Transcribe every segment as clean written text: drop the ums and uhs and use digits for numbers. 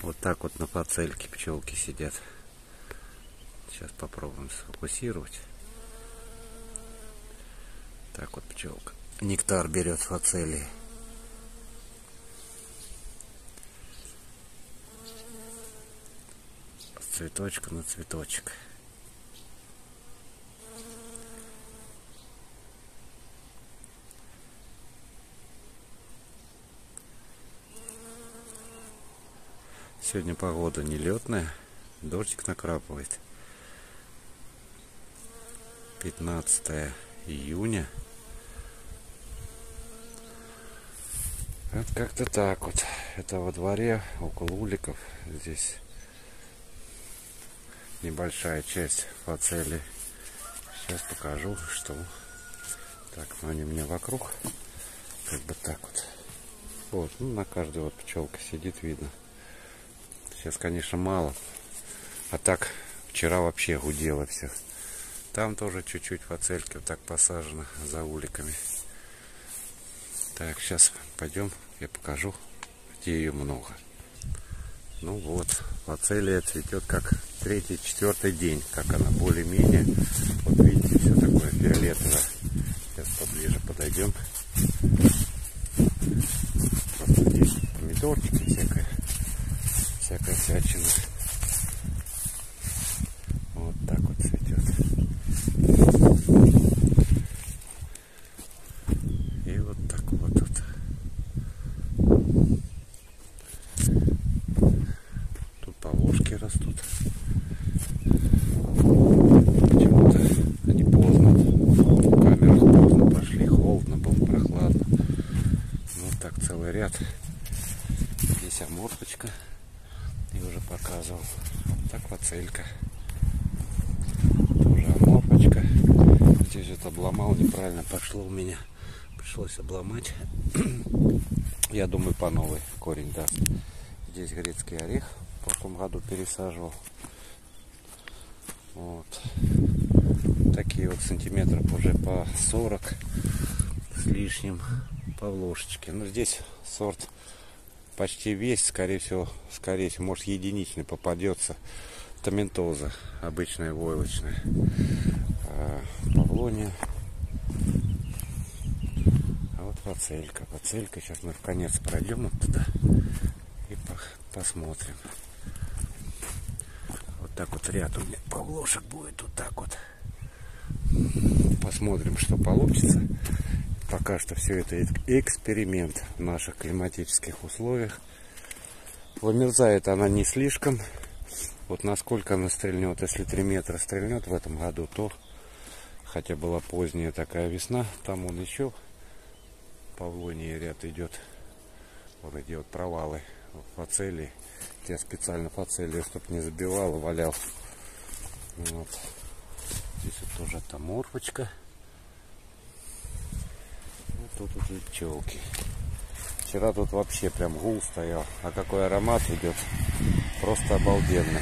Вот так вот на фацельке пчелки сидят. Сейчас попробуем сфокусировать. Так вот пчелка нектар берет с фацелии. С цветочка на цветочек. Сегодня погода нелетная, дождик накрапывает. 15 июня. Вот как-то так вот. Это во дворе, около уликов. Здесь небольшая часть фацелии. Сейчас покажу, что. Так, ну они у меня вокруг. Как бы так вот. Вот, ну на каждой вот пчелка сидит, видно. Сейчас, конечно, мало. А так, вчера вообще гудело все. Там тоже чуть-чуть фацельки вот так посажено за уликами. Так, сейчас пойдем, я покажу, где ее много. Ну вот, фацелия цветет как 3-4 день, как она более-менее. Вот видите, все такое фиолетовое. Сейчас поближе подойдем. Просто здесь помидорчики всякая всячина. Вот так вот цветет. И вот так вот тут. Тут павлушки растут. Почему-то они поздно. В камерах поздно пошли. Холодно было, прохладно. Вот так целый ряд. Здесь аморфочка. Я уже показывал. Вот так фацелька. Тоже аморфочка. Здесь вот обломал, неправильно пошло у меня. Пришлось обломать. Я думаю, по новой корень даст. Здесь грецкий орех. В прошлом году пересаживал. Вот. Такие вот сантиметров уже по 40 с лишним павлушечки. Но здесь сорт почти весь, скорее всего, может, единичный попадется. Томентоза, обычная войлочная. Павлония. А вот фацелька. Сейчас мы в конец пройдем вот туда и посмотрим. Вот так вот ряд у меня павлушек будет. Вот так вот. Посмотрим, что получится. Пока что все это эксперимент в наших климатических условиях. Вымерзает она не слишком. Вот насколько она стрельнет. Если 3 метра стрельнет в этом году, то хотя была поздняя такая весна, там он еще павлония ряд идет. Вот эти вот провалы в фацелии. Я специально фацелию, чтобы не забивал, валял. Вот. Здесь вот тоже там морфочка. Вот тут вот пчелки. Вчера тут вообще прям гул стоял. А какой аромат идет. Просто обалденный.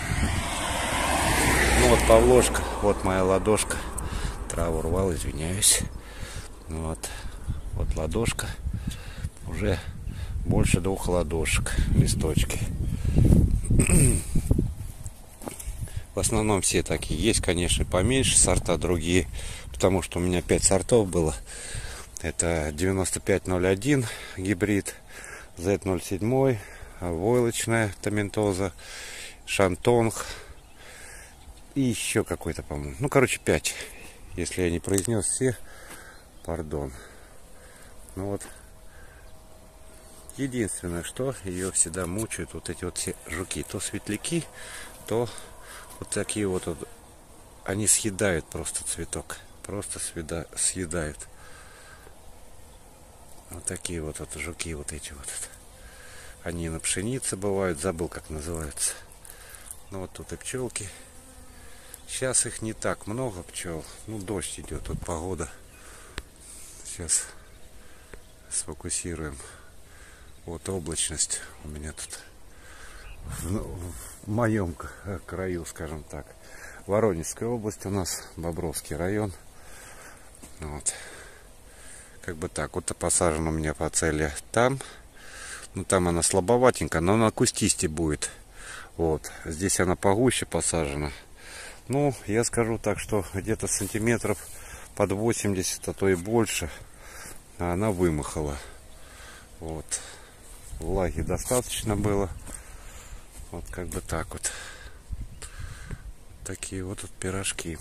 Ну вот павлошка. Вот моя ладошка. Траву рвал, извиняюсь. Вот ладошка. Уже больше 2 ладошек. Листочки. В основном все такие. Есть, конечно, поменьше сорта, другие. Потому что у меня 5 сортов было. Это 9501 гибрид, Z07, войлочная томентоза, шантонг и еще какой-то, по-моему. Ну, короче, 5. Если я не произнес все, пардон. Ну вот. Единственное, что ее всегда мучают вот эти вот все жуки. То светляки, то вот такие вот. Они съедают просто цветок. Просто съедают. Вот такие вот жуки, вот эти вот. Они на пшенице бывают, забыл, как называются. Ну вот тут и пчелки. Сейчас их не так много пчел. Ну, дождь идет, тут погода. Сейчас сфокусируем. Вот облачность у меня тут в моем краю, скажем так. Воронежская область у нас, Бобровский район. Вот. Как бы так. Вот посажена у меня фацелия там. Ну там она слабоватенькая, но она кустисти будет. Вот. Здесь она погуще посажена. Ну, я скажу так, что где-то сантиметров под 80, а то и больше она вымахала. Вот. Влаги достаточно было. Вот как бы так вот. Такие вот тут пирожки.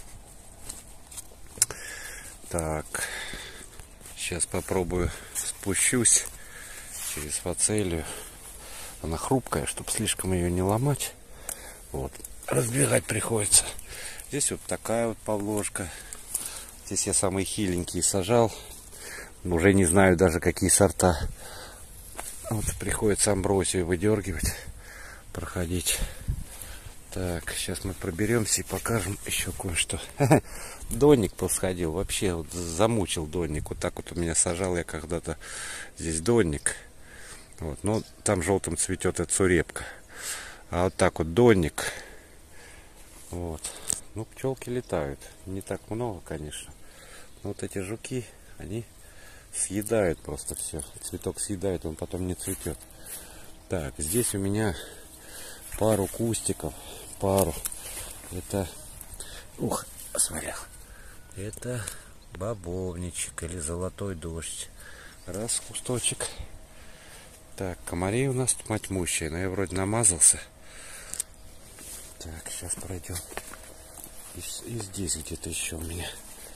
Так. Сейчас попробую спущусь через фацелию. Она хрупкая, чтобы слишком ее не ломать. Вот. Разбирать приходится. Здесь вот такая вот павлошка. Здесь я самые хиленькие сажал. Уже не знаю даже какие сорта. Вот приходится амброзию выдергивать, проходить. Так, сейчас мы проберемся и покажем еще кое-что. Донник посходил. Вообще вот замучил донник. Вот так вот у меня сажал я когда-то здесь донник. Вот, но там желтым цветет эта сурепка. А вот так вот донник. Вот. Ну, пчелки летают. Не так много, конечно. Но вот эти жуки, они съедают просто все. Цветок съедает, он потом не цветет. Так, здесь у меня пару кустиков. Пару. Это... Ух, смотрел. Это бобовничек или золотой дождь. Раз кусточек. Так, комарей у нас тьма тьмущая, но я вроде намазался. Так, сейчас пройдем. И здесь где-то еще у меня.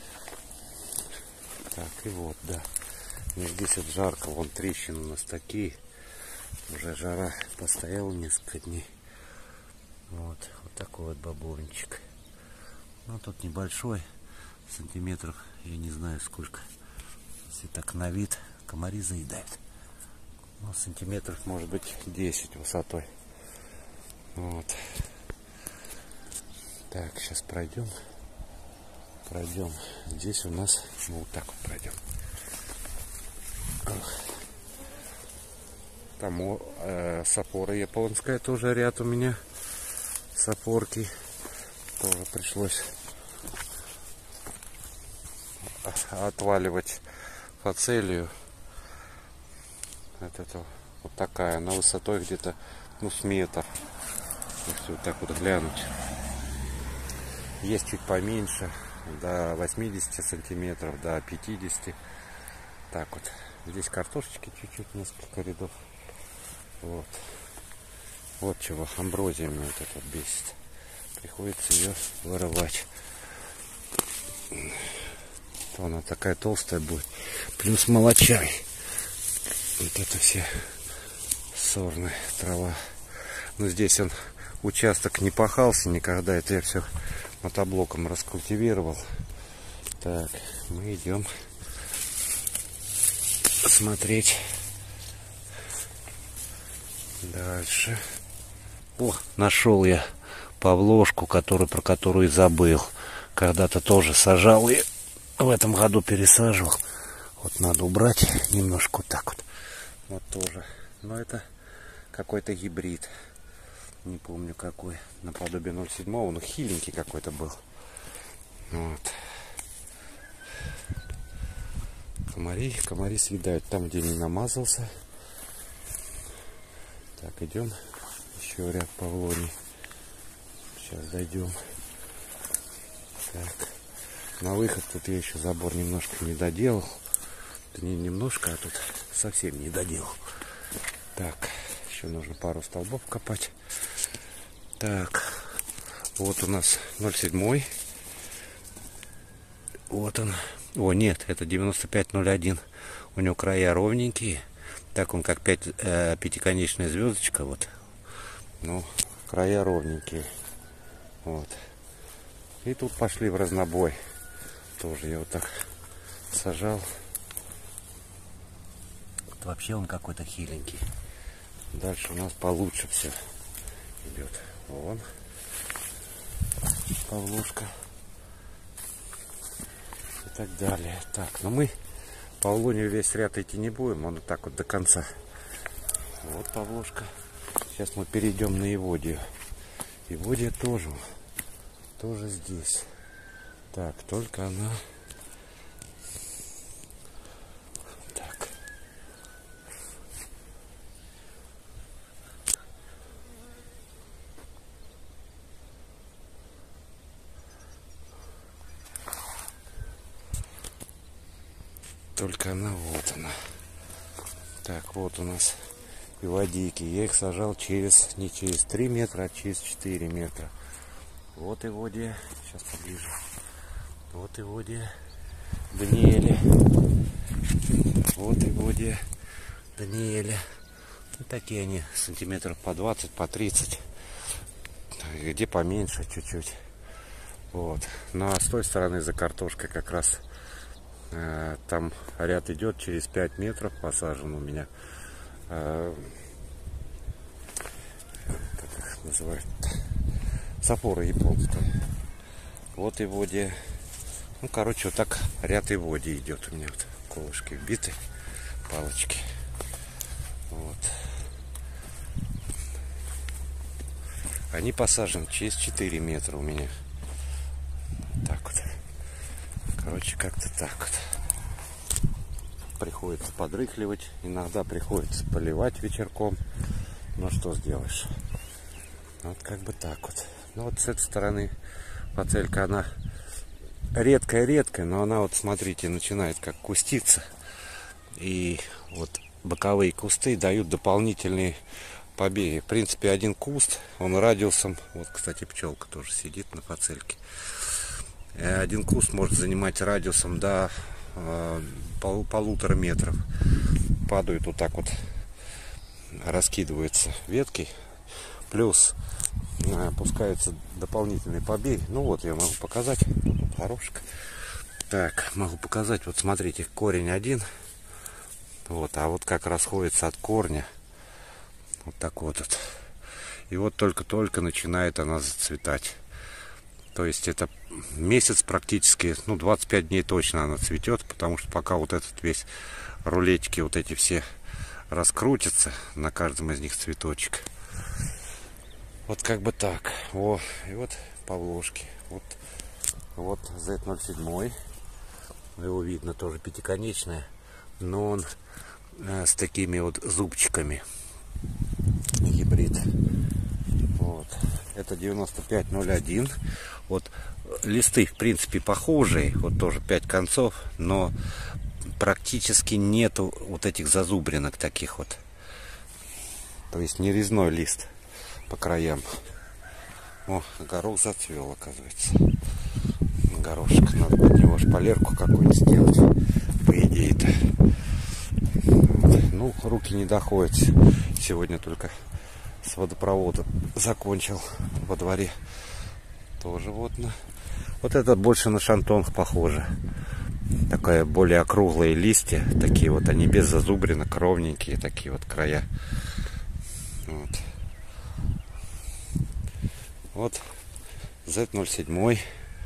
Так, и вот, да. И здесь вот жарко, вон трещины у нас такие. Уже жара постояла несколько дней. Вот, вот такой вот бобовничек. Ну, тут небольшой, сантиметров, я не знаю сколько. Если так на вид, комари заедают. Ну, сантиметров, может быть, 10 высотой. Вот. Так, сейчас пройдем. Пройдем. Здесь у нас, ну, вот так вот пройдем. Там сапора японская тоже ряд у меня. Сапорки. Тоже пришлось отваливать фацелию. Это вот такая, на высотой где-то, ну, с метр. Если вот так вот глянуть. Есть чуть поменьше, до 80 сантиметров, до 50. Так вот. Здесь картошечки чуть-чуть, несколько рядов. Вот. Вот чего амброзия меня вот это вот бесит. Приходится ее вырывать. То она такая толстая будет. Плюс молочай. Вот это все сорная трава. Но здесь он участок не пахался никогда. Это я все мотоблоком раскультивировал. Так, мы идем смотреть дальше. О, нашел я павлошку, про которую забыл. Когда-то тоже сажал и в этом году пересаживал. Вот надо убрать немножко вот так вот. Вот тоже. Но это какой-то гибрид. Не помню какой. Наподобие 0,7. Но хиленький какой-то был. Вот. Комари съедают там, где не намазался. Так, идем. Еще ряд павлоний. Сейчас дойдем. Так. На выход тут я еще забор немножко не доделал. Это не немножко, а тут совсем не доделал. Так. Еще нужно пару столбов копать. Так. Вот у нас 0,7. Вот он. О, нет, это 9501. У него края ровненькие. Так он как пятиконечная звездочка. Вот. Ну, края ровненькие. Вот. И тут пошли в разнобой. Тоже я вот так сажал. Вот вообще он какой-то хиленький. Дальше у нас получше все идет. Вон. Павлушка. И так далее. Так, но мы павлонию весь ряд идти не будем. Он вот так вот до конца. Вот павлушка. Сейчас мы перейдем на Иводию. Иводия тоже здесь. Так, только она... Так. Только она, вот она. Так, вот у нас ивадийки. Я их сажал не через 3 метра, а через 4 метра. Вот Иводия. Сейчас поближе. Вот Иводия Даниэля. Вот Иводия Даниэля. Вот такие они, сантиметров по 20, по 30. Где поменьше чуть-чуть. Вот. Ну а с той стороны за картошкой как раз там ряд идет через 5 метров посажен у меня. Как их называют? Сапоры японские. Вот Иводия. Ну, короче, вот так ряд Иводии идет у меня. Вот колышки вбиты, палочки. Вот. Они посажены через 4 метра у меня. Так вот. Короче, как-то так вот. Приходится подрыхливать. Иногда приходится поливать вечерком. Но что сделаешь? Вот как бы так вот. Ну вот с этой стороны фацелька, она редкая-редкая, но она вот, смотрите, начинает как куститься. И вот боковые кусты дают дополнительные побеги. В принципе, один куст, он радиусом, вот, кстати, пчелка тоже сидит на фацельке. Один куст может занимать радиусом до 1,5 метров. Падают вот так вот, раскидываются ветки. Плюс опускаются дополнительные побеги. Ну вот, я могу показать. Тут горошек. Так, могу показать. Вот смотрите, корень один. Вот, а вот как расходится от корня. Вот так вот. И вот только-только начинает она зацветать. То есть это месяц практически, ну 25 дней точно она цветет. Потому что пока вот этот весь рулетики вот эти все раскрутятся, на каждом из них цветочек. Вот как бы так. О, и вот павлушки. Вот Z07. Его видно тоже пятиконечное. Но он с такими вот зубчиками. Гибрид. Вот. Это 9501. Вот листы в принципе похожие. Вот тоже 5 концов. Но практически нету вот этих зазубринок таких вот. То есть не резной лист по краям. О, горох зацвел, оказывается. Горошек. Надо под него шпалерку какую-нибудь сделать. По идее-то. Ну, руки не доходят. Сегодня только с водопровода закончил во дворе. Тоже вот на... Вот это больше на шантонг похоже. Такая более округлые листья. Такие вот они без зазубринок, ровненькие такие вот края. Вот. Вот Z07.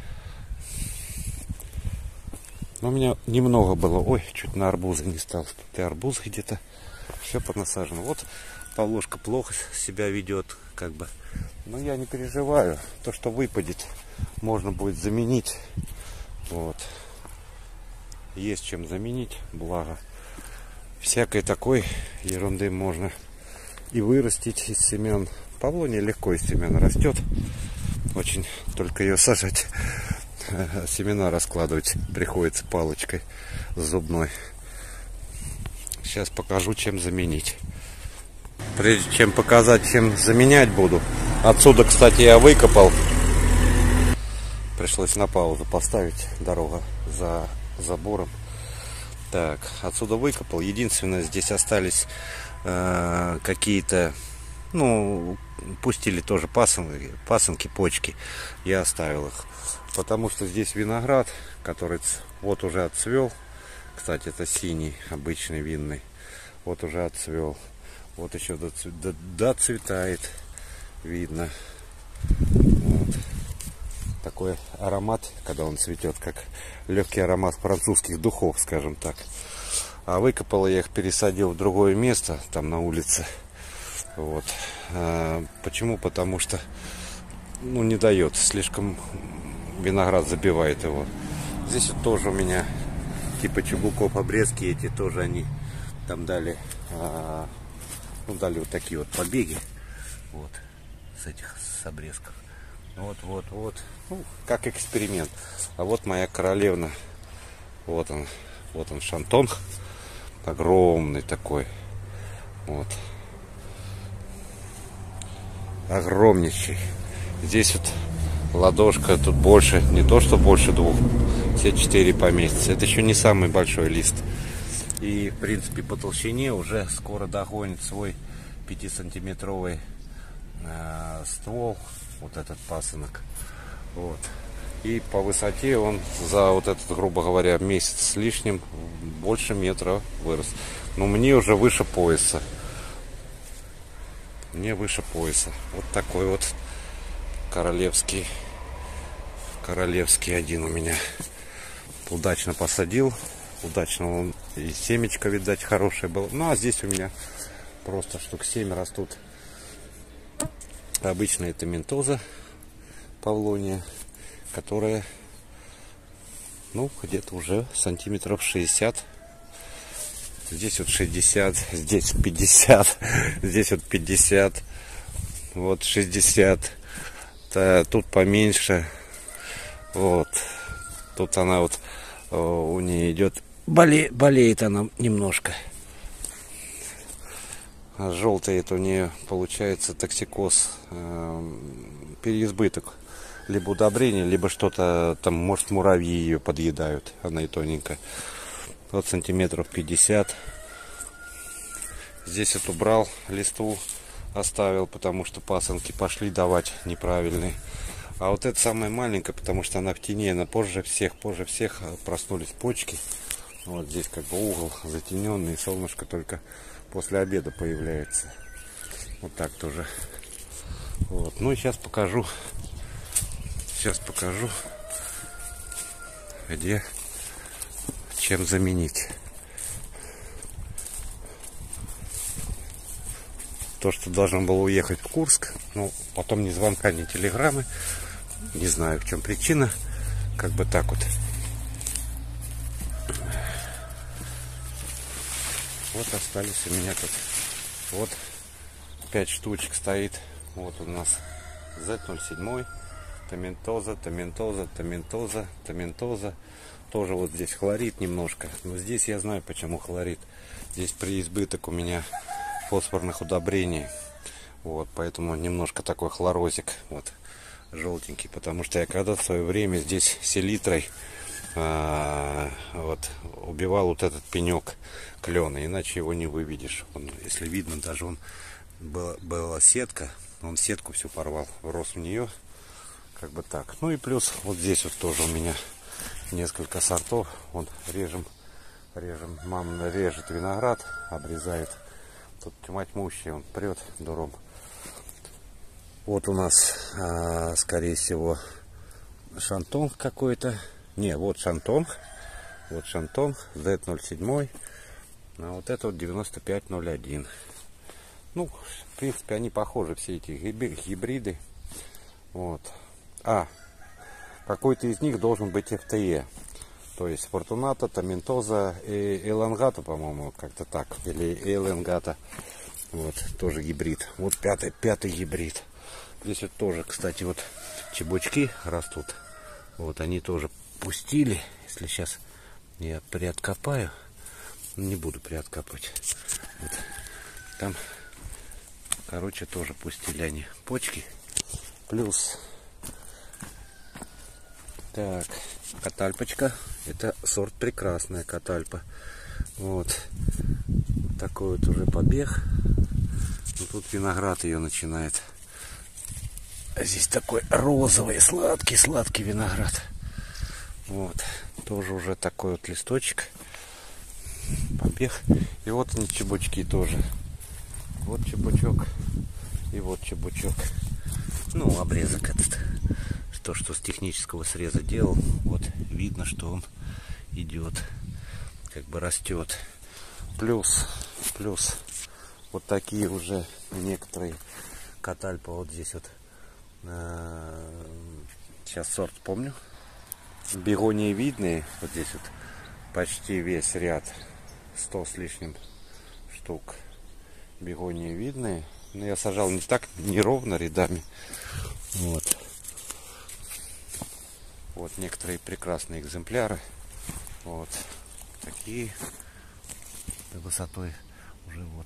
Но у меня немного было. Ой, чуть на арбузы не стал. Тут и арбуз где-то. Все понасажено. Вот павлушка плохо себя ведет, как бы. Но я не переживаю. То, что выпадет, можно будет заменить. Вот. Есть чем заменить, благо. Всякой такой ерунды можно и вырастить из семян. Павлония легко из семян растет. Очень только ее сажать. Семена раскладывать приходится палочкой зубной. Сейчас покажу, чем заменить. Прежде чем показать, чем заменять буду. Отсюда, кстати, я выкопал. Пришлось на паузу поставить. Дорога за забором. Так, отсюда выкопал. Единственное, здесь остались какие-то, ну, пустили тоже пасынки, почки. Я оставил их. Потому что здесь виноград, который вот уже отцвел. Кстати, это синий, обычный винный. Вот уже отцвел. Вот еще доцветает. Видно. Вот. Такой аромат, когда он цветет, как легкий аромат французских духов, скажем так. А выкопал я их, пересадил в другое место, там на улице. Вот. Почему? Потому что, ну, не дает, слишком виноград забивает его. Здесь вот тоже у меня типа чебуков, обрезки эти тоже они там дали, ну, дали вот такие вот побеги, вот, с обрезков. Вот, ну, как эксперимент. А вот моя королевна, вот она, Вот он, шантонг. Огромный такой. Вот. Огромнейший. Здесь вот ладошка, тут больше, не то что больше 2, все 4 поместятся. Это еще не самый большой лист. И, в принципе, по толщине уже скоро догонит свой 5-сантиметровый ствол, вот этот пасынок. Вот. И по высоте он за вот этот, грубо говоря, месяц с лишним больше метра вырос. Но мне уже выше пояса. Мне выше пояса. Вот такой вот королевский один у меня. Удачно посадил. Удачно он и семечко, видать, хорошее было. Ну а здесь у меня просто штук 7 растут. Обычно это ментоза павлония, которая, ну, где-то уже сантиметров 60. Здесь вот 60, здесь 50, здесь вот 50, вот 60. Тут поменьше. Вот. Тут она вот, у нее идет, болеет она немножко. А желтый это у нее получается токсикоз, переизбыток. Либо удобрения, либо что-то там, может, муравьи ее подъедают. Она и тоненькая. Вот сантиметров 50. Здесь вот убрал листву, оставил, потому что пасынки пошли давать неправильные. А вот это самая маленькая, потому что она в тени, она позже всех проснулись почки. Вот здесь как бы угол затененный, солнышко только после обеда появляется. Вот так тоже. Вот. Ну и сейчас покажу, где, чем заменить. То, что должен был уехать в Курск, ну, потом ни звонка, ни телеграммы. Не знаю, в чем причина. Как бы так вот. Вот остались у меня тут. Вот 5 штучек стоит. Вот у нас Z07. Томентоза. Тоже вот здесь хлорид немножко. Но здесь я знаю, почему хлорид. Здесь преизбыток у меня фосфорных удобрений. Вот, поэтому немножко такой хлорозик. Вот, желтенький. Потому что я когда-то в свое время здесь селитрой вот, убивал вот этот пенек клена. Иначе его не выведешь. Он, если видно, даже он была сетка. Он сетку всю порвал. Рос в нее. Как бы так. Ну и плюс вот здесь вот тоже у меня несколько сортов. Вот режем. Мама режет виноград, обрезает. Тут тьма тьмущая, он прет дуром. Вот у нас, скорее всего, шантонг какой-то. Не, вот шантонг. Вот шантонг Z07. А вот это вот 9501. Ну, в принципе, они похожи, все эти гибриды. Вот. Какой-то из них должен быть FTE. То есть Фортуната, Томентоза и Элангата, по-моему, как-то так. Или Элангата. Вот, тоже гибрид. Вот пятый гибрид. Здесь вот тоже, кстати, вот чебучки растут. Вот, они тоже пустили. Если сейчас я приоткопаю, не буду приоткапывать. Вот. Там, короче, тоже пустили они почки. Плюс... Так, катальпочка. Это сорт прекрасная катальпа. Вот. Такой вот уже побег. Ну, тут виноград ее начинает. А здесь такой розовый, сладкий виноград. Вот. Тоже уже такой вот листочек. Побег. И вот они чебучки тоже. Вот чебучок. И вот чебучок. Ну, обрезок этот. То, что с технического среза делал, вот видно, что он идет, как бы растет. Плюс вот такие уже некоторые катальпа вот здесь вот. Сейчас сорт помню. Бегонии видные. Вот здесь вот почти весь ряд, 100 с лишним штук. Бегонии видные. Но я сажал не так, не ровно рядами. Вот. Вот некоторые прекрасные экземпляры. Вот. такие высотой уже вот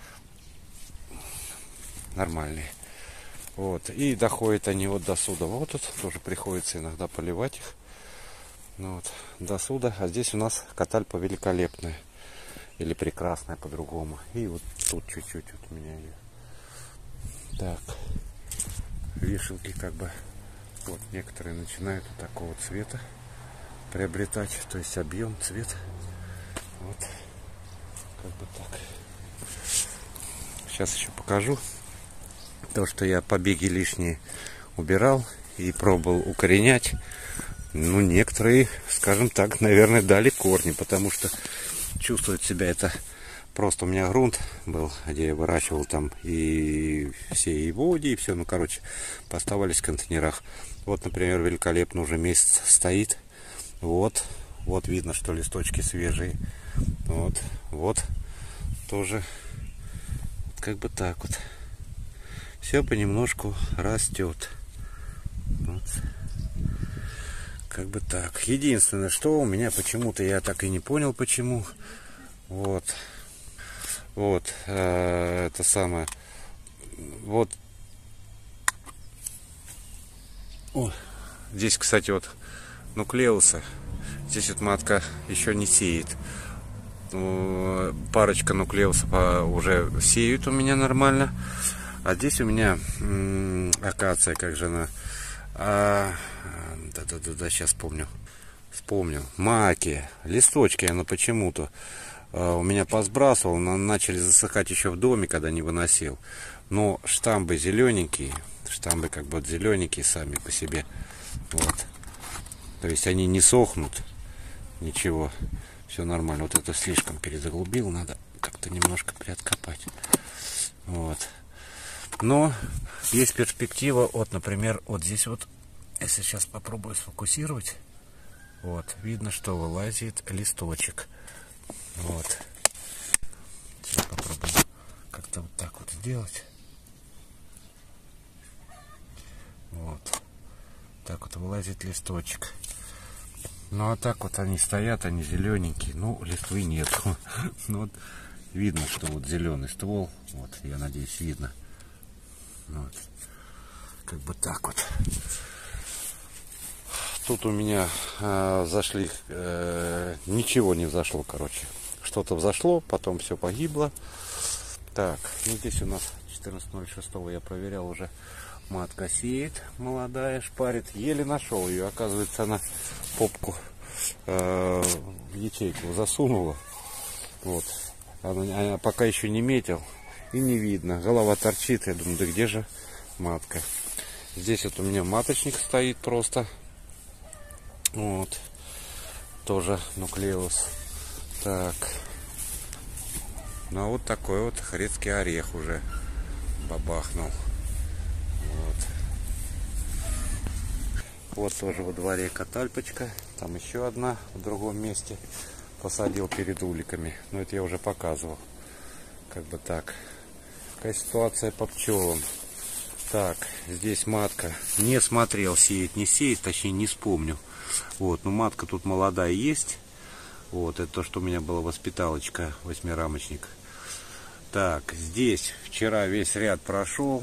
нормальные. Вот. И доходят они вот до суда. Вот тут тоже приходится иногда поливать их. Ну, вот, до суда. А здесь у нас катальпа великолепная. Или прекрасная по-другому. И вот тут чуть-чуть вот у меня ее. Так. Вишенки как бы. Вот некоторые начинают вот такого цвета приобретать. То есть объем, цвет. Вот. Как бы так. Сейчас еще покажу. То, что я побеги лишние убирал и пробовал укоренять. Ну, некоторые, скажем так, наверное, дали корни, потому что чувствует себя это. Просто у меня грунт был, где я выращивал там и все и води, и все. Ну, короче, поставались в контейнерах. Вот, например, великолепно уже месяц стоит. Вот видно, что листочки свежие. Вот тоже как бы так вот. Все понемножку растет. Вот. Как бы так. Единственное, что у меня почему-то, я так и не понял, почему. Вот. Это самое. Вот. О, здесь, кстати, вот нуклеусы. Здесь вот матка еще не сеет. Парочка нуклеусов уже сеют у меня нормально. А здесь у меня акация, как же она. Да, сейчас вспомнил. Маки, листочки, она почему-то у меня посбрасывал, начали засыхать еще в доме, когда не выносил. Но штамбы зелененькие, штамбы как бы вот зелененькие сами по себе. Вот. То есть они не сохнут, ничего, все нормально. Вот это слишком перезаглубил, надо как-то немножко приоткопать. Вот. Но есть перспектива, вот, например, вот здесь вот, если сейчас попробую сфокусировать, вот, видно, что вылазит листочек. Вот. Сейчас попробую как-то вот так вот сделать. Вот. Так вот вылазит листочек. Ну, а так вот они стоят, они зелененькие. Ну, листвы нет. Ну, вот видно, что вот зеленый ствол. Вот, я надеюсь, видно. Вот. Как бы так вот. Тут у меня зашли, ничего не взошло, короче. Что-то взошло, потом все погибло. Так, ну здесь у нас 14.06 я проверял уже. Матка сеет, молодая, шпарит. Еле нашел ее. Оказывается, она попку в ячейку засунула. Вот. Она пока еще не метил и не видно. Голова торчит. Я думаю, да где же матка? Здесь вот у меня маточник стоит просто. Вот. Тоже нуклеус. Так. Ну а вот такой вот грецкий орех уже бабахнул. Вот тоже во дворе катальпочка. Там еще одна в другом месте. Посадил перед уликами. Но это я уже показывал. Как бы так. Какая ситуация по пчелам. Так, здесь матка. Не смотрел, сеет, не сеет. Точнее, не вспомню. Вот, но матка тут молодая есть. Вот, это то, что у меня была воспиталочка, 8-рамочник. Так, здесь вчера весь ряд прошел.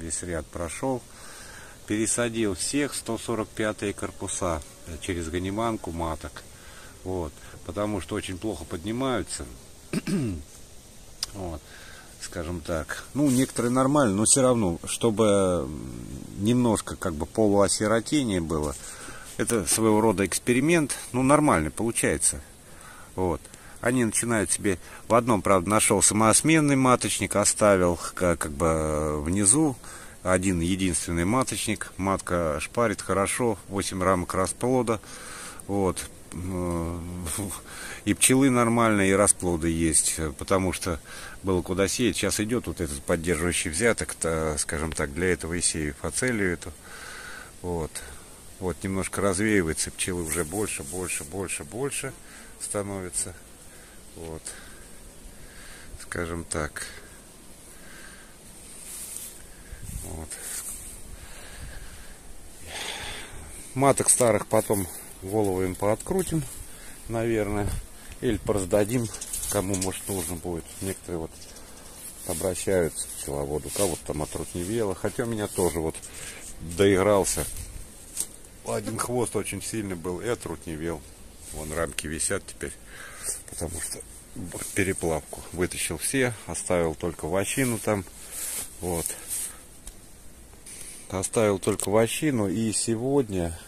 Пересадил всех 145-е корпуса через ганиманку маток. Вот, потому что очень плохо поднимаются. Вот, скажем так. Ну, некоторые нормально, но все равно, чтобы немножко как бы полуосиротение было. Это своего рода эксперимент. Ну, нормально получается. Вот. Они начинают себе... В одном, правда, нашел самосменный маточник, оставил как бы внизу. Один единственный маточник. Матка шпарит хорошо. 8 рамок расплода. Вот. И пчелы нормальные, и расплоды есть. Потому что было куда сеять. Сейчас идет вот этот поддерживающий взяток. Скажем так, для этого и сею фацелию эту. Вот. Вот, немножко развеивается, пчелы уже больше становятся. Вот. Скажем так. Вот. Маток старых потом голову им пооткрутим, наверное. Или пораздадим, кому может нужно будет. Некоторые вот обращаются к пчеловоду, кого-то там отрутневело. Хотя у меня тоже вот доигрался. Один хвост очень сильный был и отрутневел. Вон рамки висят теперь, потому что переплавку вытащил все, оставил только вощину там. Вот. Оставил только вощину. И сегодня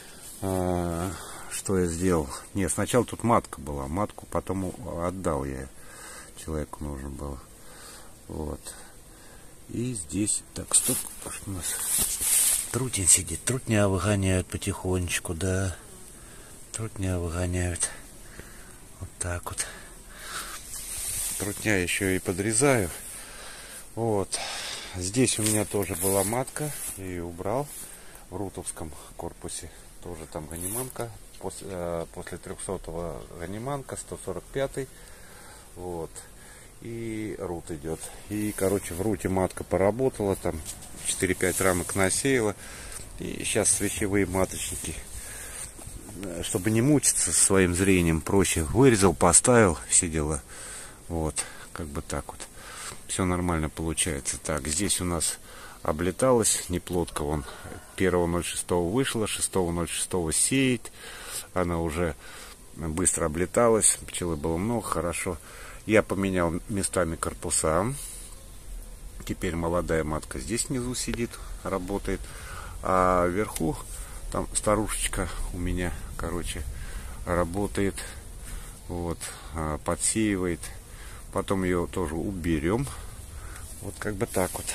что я сделал? Нет, сначала тут матка была. Матку потом отдал я. Человеку нужно было. Вот. И здесь... Так, стоп. У нас трутень сидит. Трутня выгоняют потихонечку, да. Трутня выгоняют. Вот так вот. Трутня еще и подрезаю. Вот. Здесь у меня тоже была матка. Я ее убрал. В рутовском корпусе. Тоже там ганиманка. После 300-го ганиманка. 145-й. Вот. И рут идет. И, короче, в руте матка поработала. Там 4-5 рамок насеяла. И сейчас свечевые маточники. Чтобы не мучиться со своим зрением, проще вырезал, поставил, все дела. Вот. Как бы так вот. Все нормально получается. Так, здесь у нас облеталась неплотка. Вон 1.06 вышла, 6.06 сеет. Она уже быстро облеталась. Пчелы было много, хорошо. Я поменял местами корпуса. Теперь молодая матка здесь внизу сидит, работает. А вверху там старушечка у меня, короче, работает. Вот, подсеивает. Потом ее тоже уберем. Вот как бы так вот.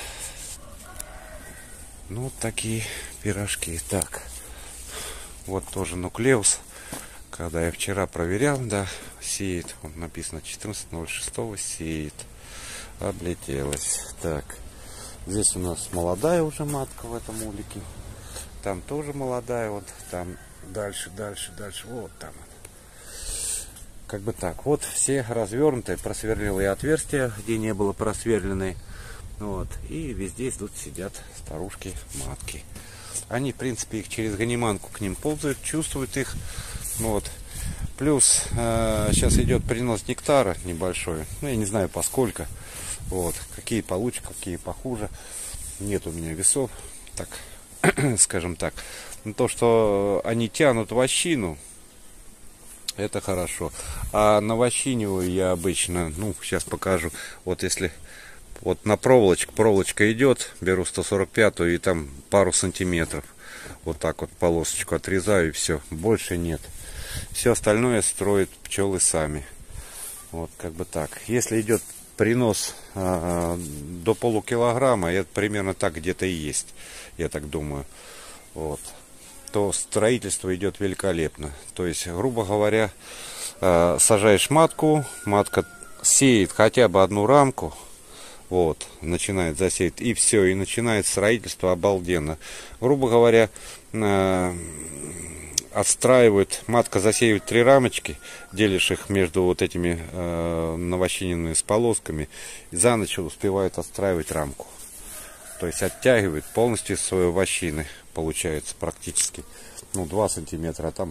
Ну, вот такие пирожки. Так. Вот тоже нуклеус. Когда я вчера проверял, да, сеет. Вот написано 14.06 сеет. Облетелась. Так. Здесь у нас молодая уже матка в этом улике. Там тоже молодая. Вот там дальше. Вот там. Как бы так. Вот все развернутые. Просверлил я отверстия, где не было просверленной. Вот. И везде тут сидят старушки, матки. Они, в принципе, их через ганиманку к ним ползают, чувствуют их. Вот. Плюс сейчас идет принос нектара небольшой. Ну, я не знаю поскольку. Вот. Какие получше, какие похуже. Нет у меня весов. Так, скажем так. Но то, что они тянут вощину, это хорошо. А на вощиниваю я обычно, ну, сейчас покажу. Вот если вот на проволочка идет, беру 145-ю и там пару сантиметров. Вот так вот полосочку отрезаю и все. Больше нет. Все остальное строят пчелы сами. Вот как бы так. Если идет принос до полукилограмма, это примерно так где-то и есть. Я так думаю. Вот. То строительство идет великолепно. То есть, грубо говоря, сажаешь матку, матка сеет хотя бы одну рамку, вот, начинает засеять, и все, и начинает строительство обалденно. Грубо говоря, отстраивают, матка засеивает 3 рамочки, делишь их между вот этими навощиненными с полосками, и за ночь успевают отстраивать рамку. То есть оттягивает полностью свою вощины, получается практически. Ну, 2 сантиметра, а там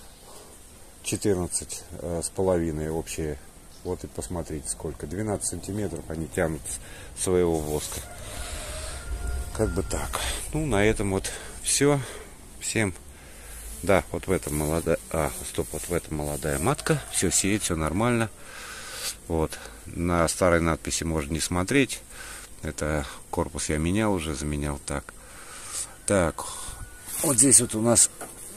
14 с половиной общее. Вот и посмотрите сколько. 12 сантиметров они тянут своего воска. Как бы так. Ну, на этом вот все. Всем. Да, вот в этом молодая. Вот в этом молодая матка. Все сеет, все нормально. Вот. На старой надписи можно не смотреть. Это корпус я менял уже, заменял. Так. Так. Вот здесь вот у нас.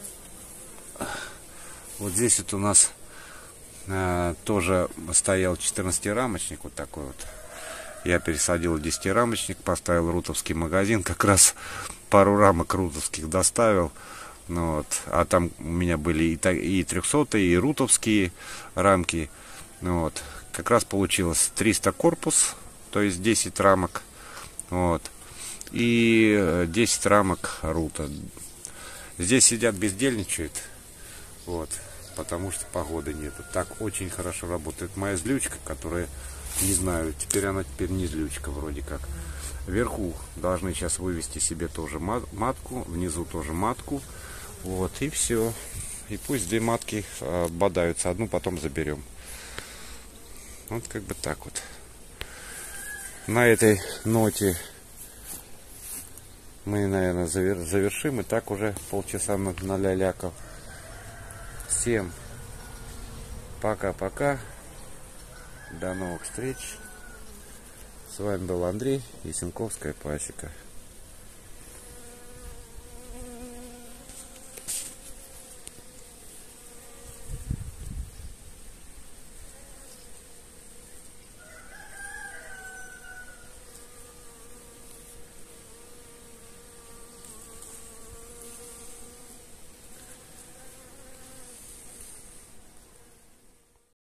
Вот здесь вот у нас тоже стоял 14-рамочник. Вот такой вот. Я пересадил 10-рамочник, поставил рутовский магазин. Как раз пару рамок рутовских доставил. Ну, вот. А там у меня были и 300-е, и рутовские рамки. Ну, вот. Как раз получилось 300 корпус, то есть 10 рамок. Вот. И 10 рамок рута. Здесь сидят, бездельничают. Вот. Потому что погоды нету. Так очень хорошо работает моя злючка, которая, не знаю, теперь не злючка вроде как. Вверху должны сейчас вывести себе тоже матку, внизу тоже матку. Вот, и все. И пусть 2 матки бодаются, одну потом заберем. Вот как бы так вот. На этой ноте мы, наверное, завершим. И так уже полчаса наляляков. Всем пока-пока. До новых встреч. С вами был Андрей и Сенковская пасека.